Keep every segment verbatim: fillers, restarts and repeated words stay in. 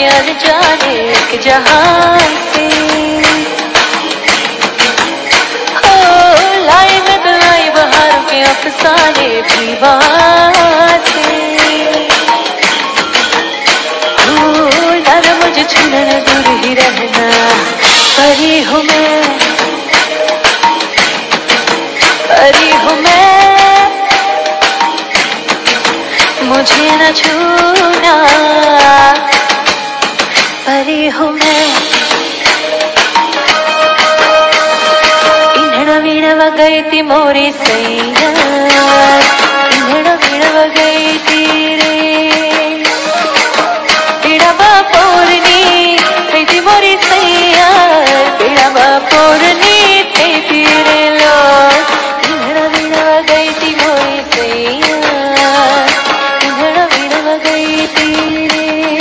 के अनजाने एक जहां से। हो लाई में बुलाई बहारों के अफसाने भी से। हो डर मुझे छूने दूर ही रहना, परी हूँ मैं, परी हूँ मैं, मुझे न छूना, परी हूँ मैं। इंधड़ वीणव गई थी मोरी सैया, इंधड़ वीणव गई थी रे, पीड़ा पोरनी गई थी मोरी सैया, पीड़ा पोरनी थी रे लो, इंधड़ वीणव गई थी मोरी सैया, इंधड़ वीणव गई थी रे।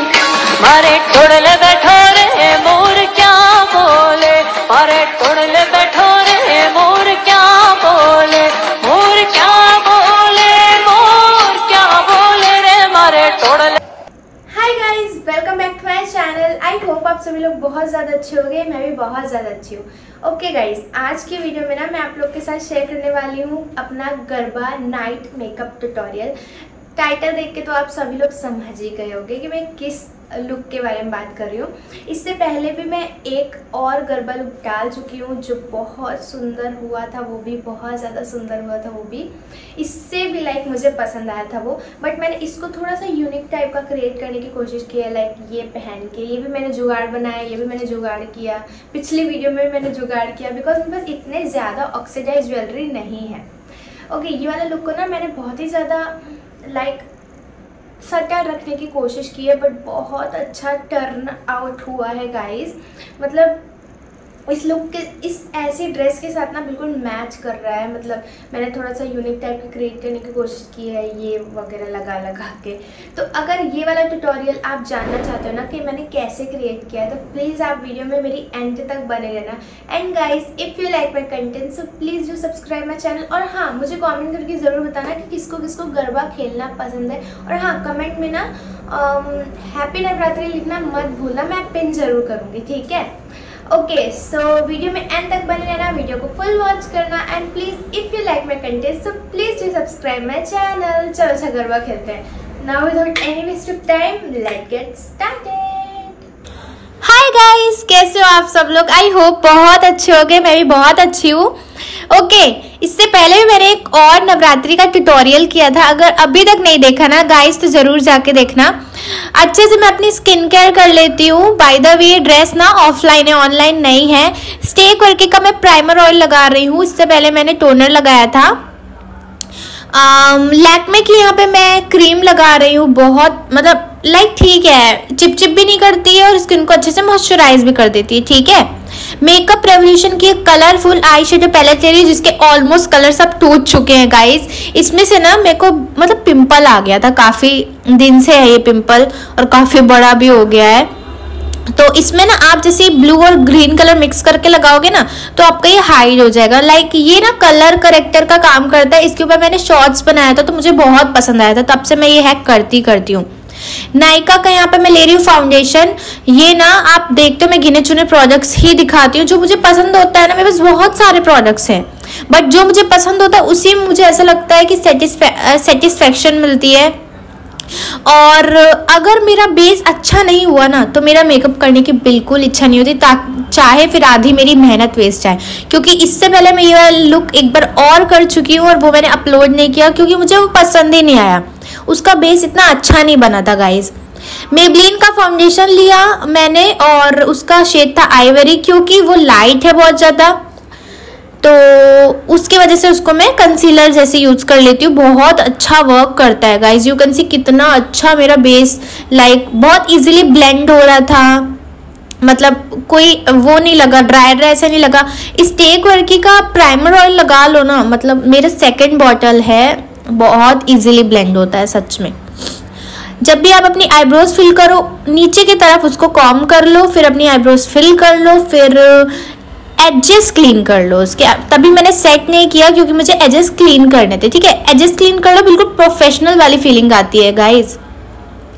मारे टोड़ल बैठो रे मोर क्या बोले, मारे टोड़ल बैठो रे मोर क्या बोले, मोर क्या बोले, मोर क्या बोले रे, मारे टोड़ल। Hi guys, welcome back to my channel. I hope आप सभी लोग बहुत ज़्यादा अच्छे हो गए, मैं भी बहुत ज़्यादा अच्छी हूँ। ओके गाइस, आज की वीडियो में ना मैं आप लोग के साथ शेयर करने वाली हूँ अपना garba night makeup tutorial. Title देख के तो आप सभी लोग समझ ही गए होंगे कि मैं किस लुक के बारे में बात कर रही हूँ। इससे पहले भी मैं एक और गरबा लुक डाल चुकी हूँ जो बहुत सुंदर हुआ था, वो भी बहुत ज़्यादा सुंदर हुआ था, वो भी इससे भी लाइक मुझे पसंद आया था वो। बट मैंने इसको थोड़ा सा यूनिक टाइप का क्रिएट करने की कोशिश की है, लाइक ये पहन के, ये भी मैंने जुगाड़ बनाया, ये भी मैंने जुगाड़ किया, पिछली वीडियो में मैंने जुगाड़ किया, बिकॉज मेरे पास इतने ज़्यादा ऑक्सीडाइज ज्वेलरी नहीं है। ओके, ये वाला लुक को ना मैंने बहुत ही ज़्यादा लाइक सटल रखने की कोशिश की है, बट बहुत अच्छा टर्न आउट हुआ है गाइस। मतलब इस लुक के, इस ऐसी ड्रेस के साथ ना बिल्कुल मैच कर रहा है। मतलब मैंने थोड़ा सा यूनिक टाइप की क्रिएट करने की कोशिश की है, ये वगैरह लगा लगा के। तो अगर ये वाला ट्यूटोरियल आप जानना चाहते हो ना कि मैंने कैसे क्रिएट किया है, तो प्लीज़ आप वीडियो में मेरी एंड तक बने रहना। And guys, if you like my content so please do subscribe my channel. और हाँ, मुझे कॉमेंट करके ज़रूर बताना कि किसको किसको गरबा खेलना पसंद है। और हाँ, कमेंट में ना हैप्पी नवरात्रि लिखना मत भूलना, मैं पिन जरूर करूँगी, ठीक है। ओके, सो वीडियो में एंड तक बने रहना, वीडियो को फुल वॉच करना। And please if you like my content so please do subscribe my channel. चलो अच्छा गरबा खेलते हैं। Now without any waste of time, let's get started. Hi guys, कैसे हो आप सब लोग? आई होप बहुत अच्छे हो गए, मैं भी बहुत अच्छी हूँ। ओके, इससे पहले भी मैंने एक और नवरात्रि का ट्यूटोरियल किया था, अगर अभी तक नहीं देखा ना गाइस तो जरूर जाके देखना। अच्छे से मैं अपनी स्किन केयर कर लेती हूँ। बाय द वे, ड्रेस ना ऑफलाइन है, ऑनलाइन नहीं है। स्टे करके का मैं प्राइमर ऑयल लगा रही हूँ, इससे पहले मैंने टोनर लगाया था। लैक्मे की यहाँ पे मैं क्रीम लगा रही हूँ, बहुत मतलब लाइक ठीक है, चिप चिप भी नहीं करती है और स्किन को अच्छे से मॉइस्चराइज भी कर देती है, ठीक है। मेकअप रेवोल्यूशन की एक कलरफुल आई शेडो पैलेट ले रही है, जिसके ऑलमोस्ट कलर सब टूट चुके हैं गाइस। इसमें से ना मेरे को मतलब पिंपल आ गया था, काफी दिन से है ये पिंपल और काफी बड़ा भी हो गया है। तो इसमें ना आप जैसे ब्लू और ग्रीन कलर मिक्स करके लगाओगे ना तो आपका ये हाइड हो जाएगा। लाइक ये ना कलर करेक्टर का काम करता है। इसके ऊपर मैंने शॉर्ट्स बनाया था तो मुझे बहुत पसंद आया था, तब से मैं ये हैक करती करती हूँ। नायका का यहाँ पे मैं ले रही हूँ फाउंडेशन। ये ना आप देखते हो मैं गिने चुने प्रोडक्ट्स ही दिखाती हूँ, जो मुझे पसंद होता है ना। मेरे पास बहुत सारे प्रोडक्ट्स हैं, बट जो मुझे पसंद होता है उसी में मुझे ऐसा लगता है कि सेटिस्फैक्शन मिलती है। और अगर मेरा बेस अच्छा नहीं हुआ ना तो मेरा मेकअप करने की बिल्कुल इच्छा नहीं होती, चाहे फिर आधी मेरी मेहनत वेस्ट जाए। क्योंकि इससे पहले मैं ये लुक एक बार और कर चुकी हूँ और वो मैंने अपलोड नहीं किया क्योंकि मुझे वो पसंद ही नहीं आया, उसका बेस इतना अच्छा नहीं बना था गाइज। मेबलिन का फाउंडेशन लिया मैंने और उसका शेड था आइवरी, क्योंकि वो लाइट है बहुत ज़्यादा, तो उसकी वजह से उसको मैं कंसीलर जैसे यूज कर लेती हूँ। बहुत अच्छा वर्क करता है गाइज, यू कैन सी कितना अच्छा मेरा बेस लाइक बहुत इजीली ब्लेंड हो रहा था। मतलब कोई वो नहीं लगा, ड्राई ड्राई ऐसा नहीं लगा। इस टेक वर्की का प्राइमर ऑयल लगा लो ना, मतलब मेरा सेकेंड बॉटल है, बहुत इजीली ब्लेंड होता है सच में। जब भी आप अपनी आईब्रोज फिल करो नीचे की तरफ उसको कॉम कर लो, फिर अपनी आईब्रोज फिल कर लो, फिर एजेस क्लीन कर लो उसके। तभी मैंने सेट नहीं किया क्योंकि मुझे एजेस क्लीन करने थे, ठीक है। एजेस क्लीन कर लो, बिल्कुल प्रोफेशनल वाली फीलिंग आती है गाइज।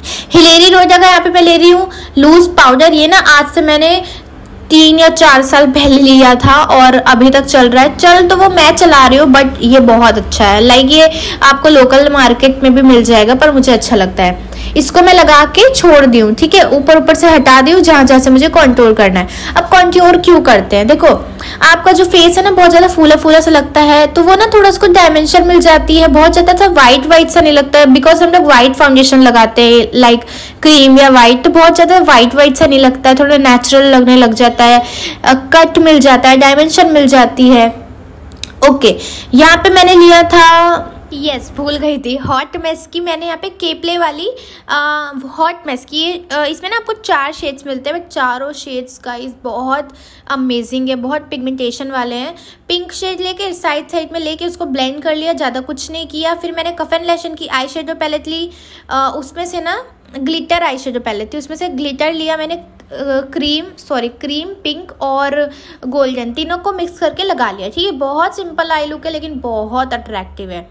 हिलेरी रोज अगर यहाँ पे मैं ले रही हूँ लूज पाउडर, ये ना आज से मैंने तीन या चार साल पहले लिया था और अभी तक चल रहा है। चल तो वो मैं चला रही हूँ बट ये बहुत अच्छा है। लाइक ये आपको लोकल मार्केट में भी मिल जाएगा पर मुझे अच्छा लगता है। इसको मैं लगा के छोड़ दी हूँ, ठीक है, ऊपर ऊपर से हटा दी हूँ जहाँ जहाँ से मुझे कॉन्टूर करना है। अब कॉन्टूर क्यों करते हैं, देखो आपका जो फेस है ना बहुत ज्यादा फूला फूला सा लगता है, तो वो ना थोड़ा उसको डायमेंशन मिल जाती है, बहुत ज्यादा सा व्हाइट व्हाइट सा नहीं लगता है। बिकॉज हम लोग व्हाइट फाउंडेशन लगाते हैं लाइक क्रीम या व्हाइट, तो बहुत ज्यादा व्हाइट व्हाइट सा नहीं लगता है, थोड़ा नेचुरल लगने लग जाता है, कट मिल जाता है, डायमेंशन मिल जाती है। ओके, यहाँ पे मैंने लिया था, यस yes, भूल गई थी, हॉट मेस की। मैंने यहाँ पे केपले वाली हॉट मेस की, इसमें ना आपको चार शेड्स मिलते हैं, बट चारों शेड्स का इस बहुत अमेजिंग है, बहुत पिगमेंटेशन वाले हैं। पिंक शेड लेके साइड साइड में लेके उसको ब्लेंड कर लिया, ज़्यादा कुछ नहीं किया। फिर मैंने कफन लैशन की आई शेडो पैलेट ली, आ, उसमें से ना ग्लिटर आई शेडो पैलेट थी, उसमें से ग्लिटर लिया मैंने, क्रीम सॉरी क्रीम पिंक और गोल्डन तीनों को मिक्स करके लगा लिया, ठीक है। बहुत सिंपल आई लुक है लेकिन बहुत अट्रैक्टिव है।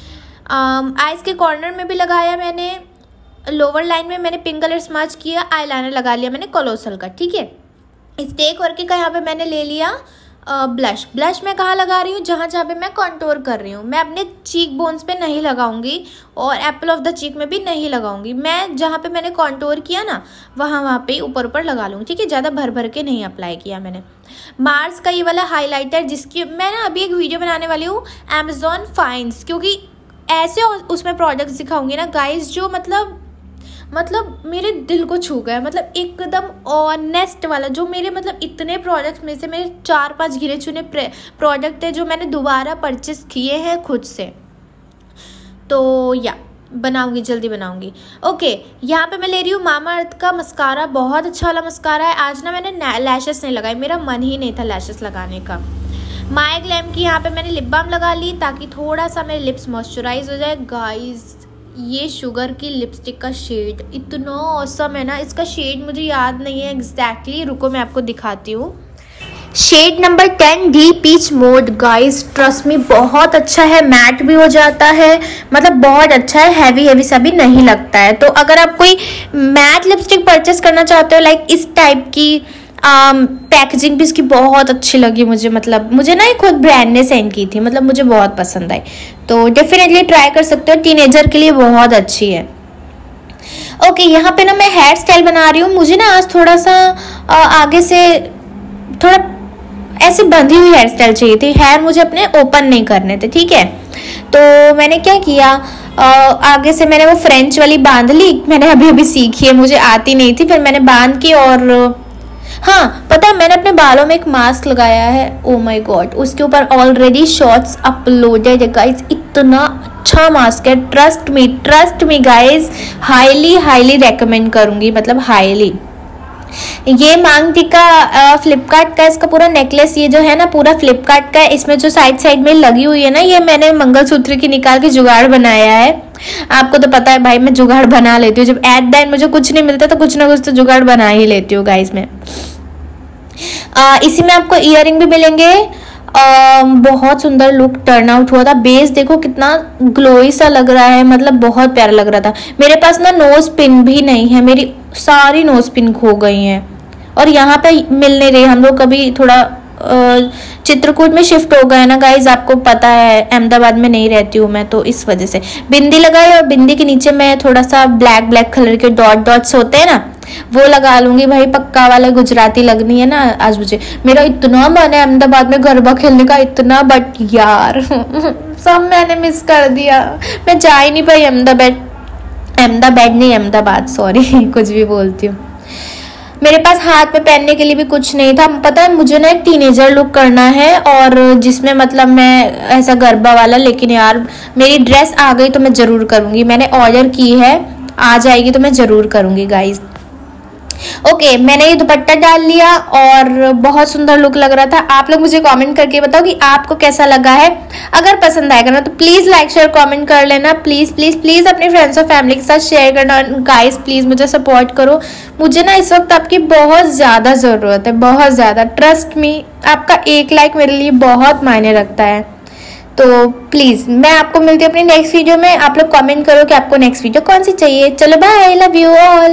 आईज um, के कॉर्नर में भी लगाया मैंने, लोअर लाइन में मैंने पिंक कलर स्मच किया, आई लाइनर लगा लिया मैंने कोलोसल का, ठीक है। स्टेक वर्क का यहाँ पे मैंने ले लिया ब्लश। ब्लश मैं कहाँ लगा रही हूँ, जहाँ जहाँ पे मैं कंटूर कर रही हूँ। मैं अपने चीक बोन्स पे नहीं लगाऊंगी और एप्पल ऑफ द चीक में भी नहीं लगाऊंगी। मैं जहाँ पे मैंने कंटूर किया ना वहाँ वहाँ पे ऊपर ऊपर लगा लूँगी, ठीक है। ज़्यादा भर भर के नहीं अप्लाई किया मैंने। मार्स का ये वाला हाईलाइटर, जिसकी मैं ना अभी एक वीडियो बनाने वाली हूँ अमेजॉन फाइंड्स, क्योंकि ऐसे उसमें प्रोडक्ट्स दिखाऊंगी ना गाइस जो मतलब मतलब मेरे दिल को छू गया, मतलब एकदम ऑनेस्ट वाला, जो मेरे मतलब इतने प्रोडक्ट्स में से मेरे चार पांच गिने चुने प्रोडक्ट है जो मैंने दोबारा परचेस किए हैं खुद से। तो या बनाऊंगी, जल्दी बनाऊंगी। ओके, यहाँ पे मैं ले रही हूँ मामा अर्थ का मस्कारा, बहुत अच्छा वाला मस्कारा है। आज ना मैंने लैशेस नहीं लगाई, मेरा मन ही नहीं था लैशेस लगाने का। माया ग्लैम की यहाँ पे मैंने लिप बाम लगा ली ताकि थोड़ा सा मेरे लिप्स मॉइस्चराइज हो जाए। गाइस ये शुगर की लिपस्टिक का शेड इतना ऑसम है ना, इसका शेड मुझे याद नहीं है एग्जैक्टली, रुको मैं आपको दिखाती हूँ। Shade number ten D peach mode. Guys trust me बहुत अच्छा है, मैट भी हो जाता है, मतलब बहुत अच्छा है, हैवी हैवी सा भी नहीं लगता है। तो अगर आप कोई मैट लिपस्टिक परचेस करना चाहते हो लाइक इस टाइप की, पैकेजिंग um, भी इसकी बहुत अच्छी लगी मुझे, मतलब मुझे ना ये खुद ब्रांड ने सेंड की थी, मतलब मुझे बहुत पसंद आई, तो डेफिनेटली ट्राई कर सकते हो, टीनेजर के लिए बहुत अच्छी है। ओके okay, यहाँ पे ना मैं हेयर स्टाइल बना रही हूँ। मुझे ना आज थोड़ा सा आ, आगे से थोड़ा ऐसे बंधी हुई हेयर स्टाइल चाहिए थी, हेयर मुझे अपने ओपन नहीं करने थे, ठीक है। तो मैंने क्या किया, आ, आगे से मैंने वो फ्रेंच वाली बांध ली, मैंने अभी अभी सीखी है, मुझे आती नहीं थी, फिर मैंने बांध की। और हाँ पता है मैंने अपने बालों में एक मास्क लगाया है, ओ माय गॉड, उसके ऊपर ऑलरेडी शॉर्ट्स अपलोडेड है गाइस, इतना अच्छा मास्क है, trust me trust me guys, highly highly recommend करूंगी, मतलब हाईली। ये मांग टीका फ्लिपकार्ट का, इसका पूरा नेकलेस ये जो है ना पूरा फ्लिपकार्ट का है। इसमें जो साइड साइड में लगी हुई है ना, ये मैंने मंगलसूत्र की निकाल के जुगाड़ बनाया है। आपको तो पता है भाई मैं जुगाड़ बना लेती हूँ, जब एट द एंड मुझे कुछ नहीं मिलता तो कुछ ना कुछ तो जुगाड़ बना ही लेती हूँ गाइस मैं। आ, इसी में आपको इयररिंग भी मिलेंगे। आ, बहुत सुंदर लुक टर्न आउट हुआ था। बेस देखो कितना ग्लोई सा लग रहा है, मतलब बहुत प्यारा लग रहा था। मेरे पास ना नोज पिन भी नहीं है, मेरी सारी नोज पिन खो गई हैं और यहाँ पे मिल नहीं रही। हम लोग कभी थोड़ा चित्रकूट में शिफ्ट हो गए ना गाइज, आपको पता है अहमदाबाद में नहीं रहती हूँ मैं, तो इस वजह से बिंदी लगाई और बिंदी के नीचे मैं थोड़ा सा ब्लैक ब्लैक कलर के डॉट डॉट्स होते हैं ना वो लगा लूंगी भाई, पक्का वाला गुजराती लगनी है ना आज मुझे। मेरा इतना मन है अहमदाबाद में गरबा खेलने का, इतना, बट यार सब मैंने मिस कर दिया, मैं जा ही नहीं पाई अहमदाबाद अहमदाबाद नहीं अहमदाबाद सॉरी कुछ भी बोलती हूँ। मेरे पास हाथ में पहनने के लिए भी कुछ नहीं था। पता है मुझे ना एक टीनेजर लुक करना है और जिसमें मतलब मैं ऐसा गरबा वाला, लेकिन यार मेरी ड्रेस आ गई तो मैं जरूर करूंगी, मैंने ऑर्डर की है, आ जाएगी तो मैं जरूर करूंगी गाइज। ओके okay, मैंने ये दुपट्टा डाल लिया और बहुत सुंदर लुक लग रहा था। आप लोग मुझे कमेंट करके बताओ कि आपको कैसा लगा है। अगर पसंद आएगा ना तो प्लीज लाइक शेयर कमेंट कर लेना, प्लीज प्लीज प्लीज अपने फ्रेंड्स और फैमिली के साथ शेयर करना। गाइस प्लीज मुझे सपोर्ट करो, मुझे ना इस वक्त आपकी बहुत ज्यादा जरूरत है, बहुत ज्यादा। ट्रस्ट मी, आपका एक लाइक मेरे लिए बहुत मायने रखता है। तो प्लीज़ मैं आपको मिलती हूँ अपनी नेक्स्ट वीडियो में। आप लोग कमेंट करो कि आपको नेक्स्ट वीडियो कौन सी चाहिए। चलो बाय, लव यू ऑल।